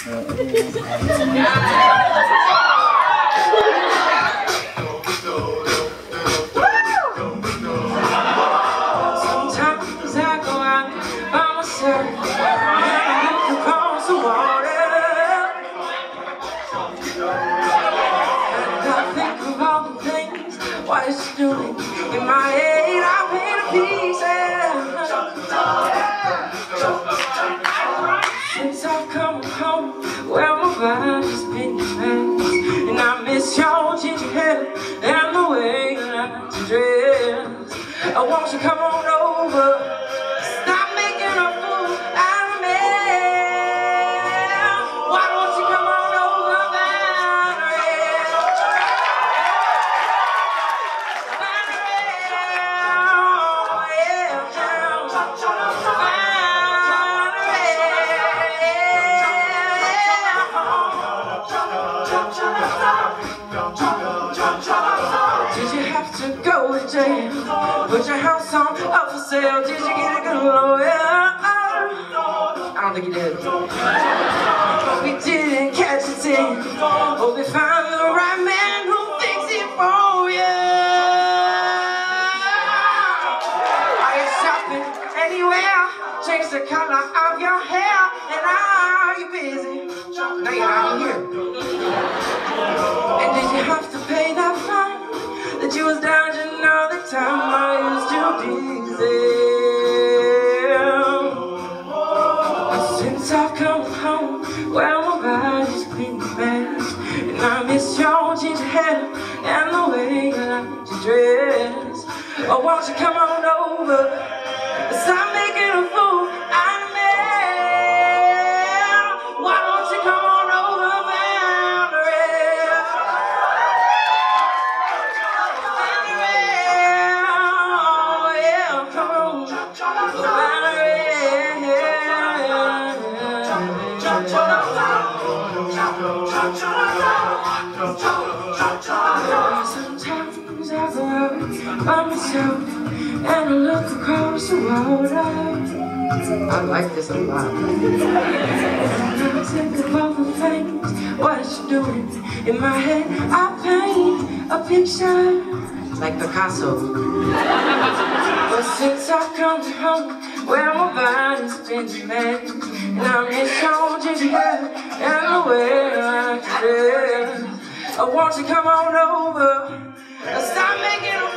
Sometimes I go out by myself and look across the water, and I think of all the things what it's doing in my head. I paint a piece since I've come home. Well, my body's been fast, and I miss your ginger hair and the way you like to dress. Won't you come on over? Stop making a fool out of me. Why don't you come on over, Valerie? Did you have to go to jail? Put your house on up for sale? Did you get a good lawyer? I don't think you did. But we didn't catch it in. Hope we find the right man who'll fix it for you. Are you shopping anywhere? Change the color of your hair. And are you busy? No, you're not here. And did you have to pay that fine that you was dodging all the time? I used to please them. Since I've come home, well, my body's been fast, and I miss your ginger hair and the way you like to dress. Oh, won't you come on over? Stop making a fool out of me. Why don't you come on over, Valerie? Sometimes I go out by myself and I look across the water. I like this a lot. And I think of all the things what it's doing in my head. I paint a picture like Picasso. But since I've come home, well, my body's been mad, and I miss your ginger hair and the way I like to dress. Won't you come on over and stop making a